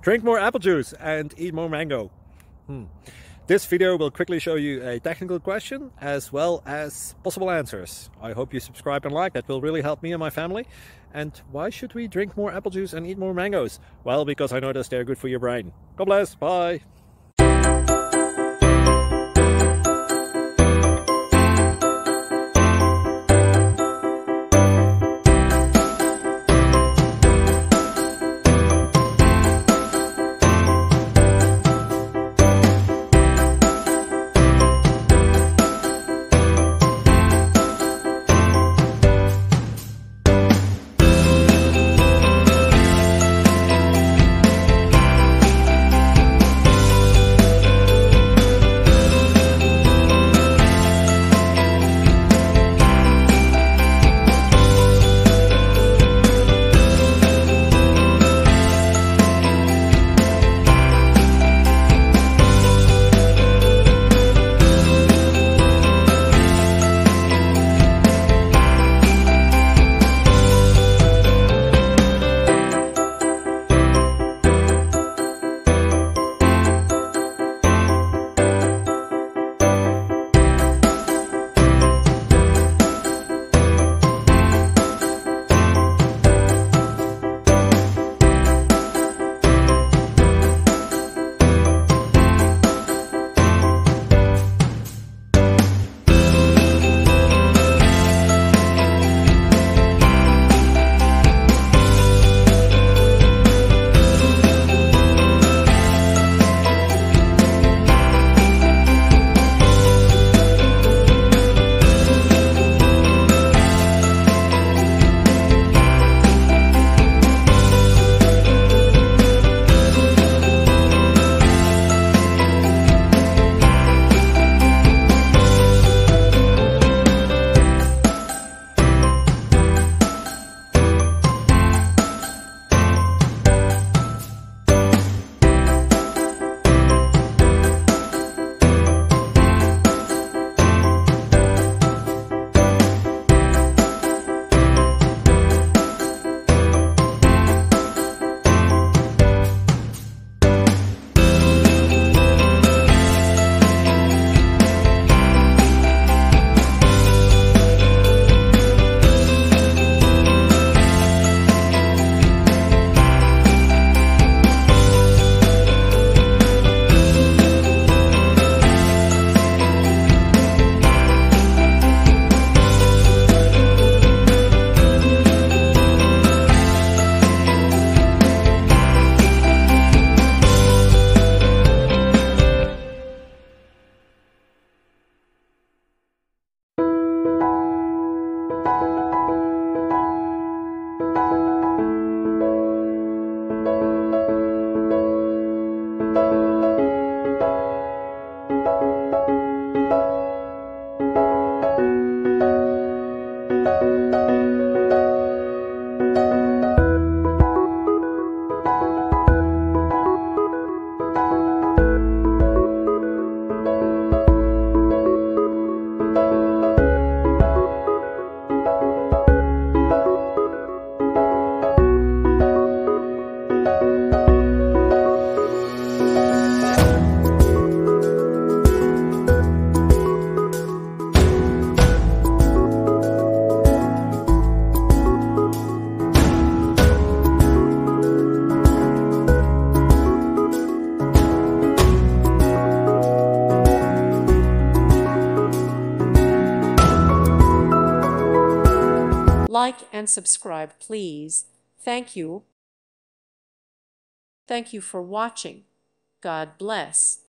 Drink more apple juice and eat more mango. This video will quickly show you a technical question as well as possible answers. I hope you subscribe and like, that will really help me and my family. And why should we drink more apple juice and eat more mangoes? Well, because I noticed they're good for your brain. God bless, bye. Like and subscribe, please. Thank you. Thank you for watching. God bless.